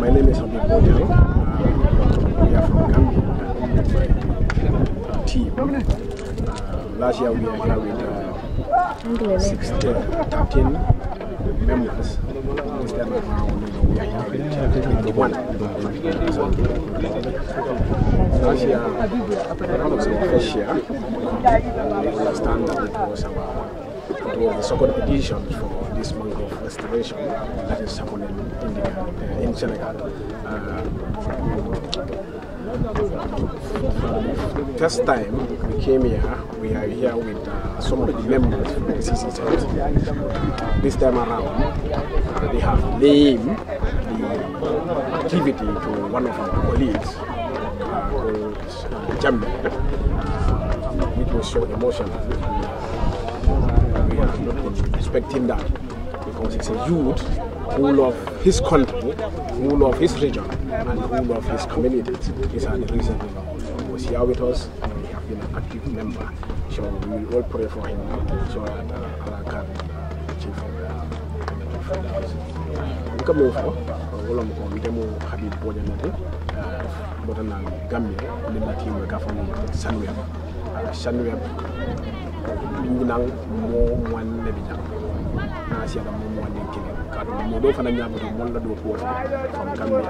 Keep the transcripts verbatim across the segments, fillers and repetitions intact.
my name is Habib Bojang. Uh, we are from Gambia. Uh, team. Uh, last year we are here with uh, sixteen, thirteen members. This time around, you know, we are here with uh, twenty-one. So, last year, one of the first year, we understand that it was about it was the second edition for this mangrove restoration that is happening in, the, uh, in Senegal. Uh, first time we came here, we are here with uh, some of the members from the C C T. This time around, uh, they have named the activity to one of our colleagues uh, called uh, Jambe, uh, which was so emotional. We are not expecting that because it's a youth who love his country, who love his region, and who love his communities. These are the reasons he was here with us, and we have been an active member. So we will all pray for him so that uh, Allah can uh, achieve him. We come over, we will go Habib Bojang, but in Gambia, we will team with Sunweb. Sunweb, we will more one Nebija. I see a more one killing. We don't find a young one that do from Gambia.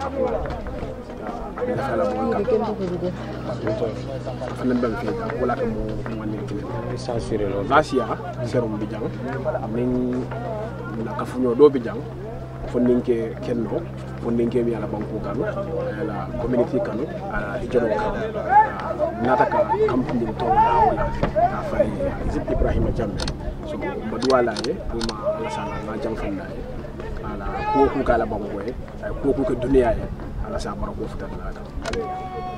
Last year, Serum Bijang, Ning Nakafunyo do Bijang, Fundinke Kenno, Fundinke Miala Banku Kanu, la community Kanu, Ijono Kanu, Nataka Company Tola, Afai, Ibrahim Jambe. So, Baduala, Uma Lasana, Najam Fundai, Ala Kuku Kala Bangwe, Kuku Dunia. Ala sa para ko futa na